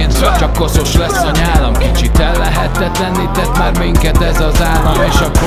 pénz, csak koszos lesz a nyálam. Kicsit ellehetetlenített már minket ez az állam. És a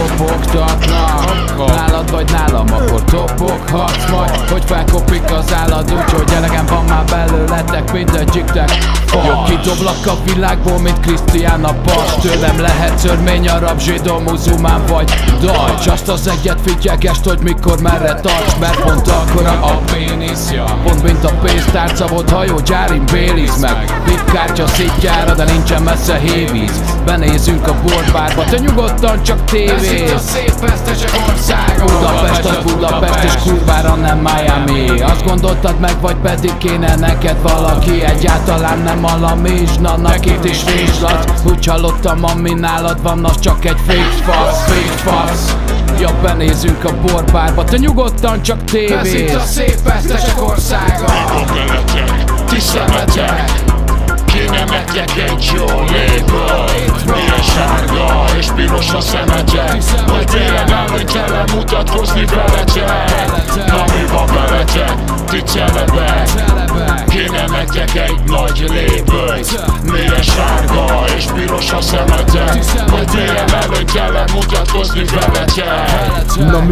kopogtatnak nálad vagy nálam, akkor topoghatsz majd, hogy felkopik az állad. Úgyhogy elegem van már belőletek, mindegyiktek jobb kidoblak a világból, mint Krisztián a pas. Tőlem lehet szörmény, arab, zsidó, muzulmán vagy dajcs. Azt az egyet figyelgest, hogy mikor merre tarts, mert pont akkora a péniszja, pont mint a pénztárca volt hajó, gyárin Béliz meg titkártya szitjára, de nincsen messze hévíz. Benézünk a bortbárba, te nyugodtan csak tévéz. Ez itt a szép vesztesek országa. Budapest az Budapest és kurvára nem Miami. Azt gondoltad meg, vagy pedig kéne neked valaki? Egyáltalán nem alamizsna, nekit is vizslat. Úgy hallottam, ami nálad van, az csak egy fake fasz. Ja, benézünk a borbárba, te nyugodtan csak tévéz. Ez itt a szép vesztesek országa. Mikor veletek, ti szemetek, kéne nektek egy jó léből. Milyen sárga és piros a szemetek, hogy milyen előnytelen mutatkozni veletek. Na mi van veletek, ti celebek, kéne nektek egy nagy lébölt. Milyen sárga és piros a szemetek, hogy milyen előnytelen mutatkozni veletek. Na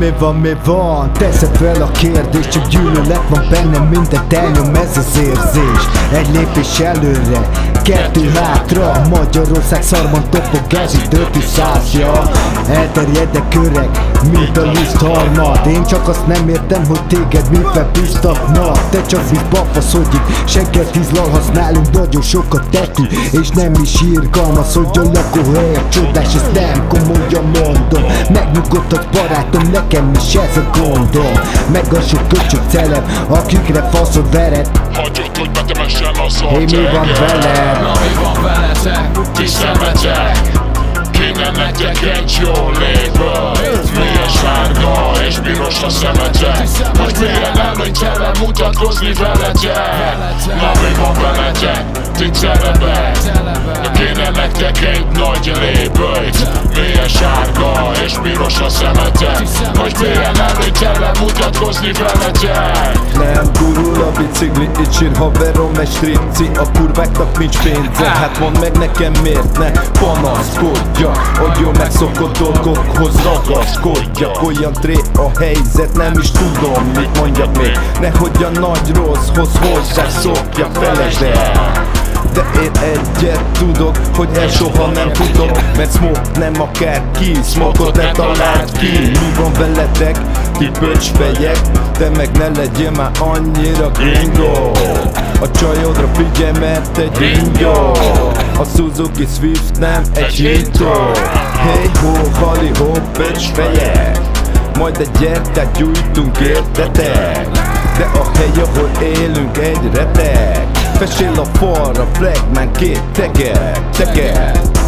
mi van, teszed fel a kérdést, csak gyűlölet van bennem, mindent elnyom ez az érzés. Egy lépés előre, kettő hátra, Magyarország szarban topog, ez itt 500-ja. Elterjedek öreg, mint a lisztharmad. Én csak azt nem értem, hogy téged mivel biztatnak. Te csak mint papasz, hogy itt segged izlalhatsz, nálunk nagyon sokat tetű, és nem is irgalmas, hogy a lakóhelyek csodás, ezt nem komolyan mondom. Megnyugodtad barátom, nekem is ez a gondom. Meg a sok köcsög celeb, akikre faszod vered. Hagyod, hogy betemessen az a mi van veled? Na mi van veletek, ti szemetek, kéne nektek egy jó léből. Milyen sárga és piros a szemetek, hogy milyen előnytelen mutatkozni veletek. Na mi van veletek, ti celebek, kéne nektek egy nagy lébölt. Milyen sárga és piros a szemetek, hogy milyen előnytelen mutatkozni veletek. Nem gurul a bicikli, itt sír haverom egy strici. A kurváknak nincs pénze, hát mondd meg nekem miért ne panaszkodja, hogy jól megszokott dolgokhoz ragaszkodjak. Olyan tré a helyzet, nem is tudom mit mondjak még. Nehogy a nagy rosszhoz hozzászokja, felejtsd el. De én egyet tudok, hogy el soha nem futok, mert Smoke nem akárki, Smokot ne találd ki. Mi van veletek, ti pöcsfejek, de meg ne legyen már annyira gringo. A csajodra figyelj, mert egy ringo. A Suzuki Swift nem egy hintó. Hey ho, hali ho, pöcsfejek, majd egy gyertyát gyújtunk értetek. De a hely, ahol élünk, egy retek. Fesél a falra, Flegmán két teker.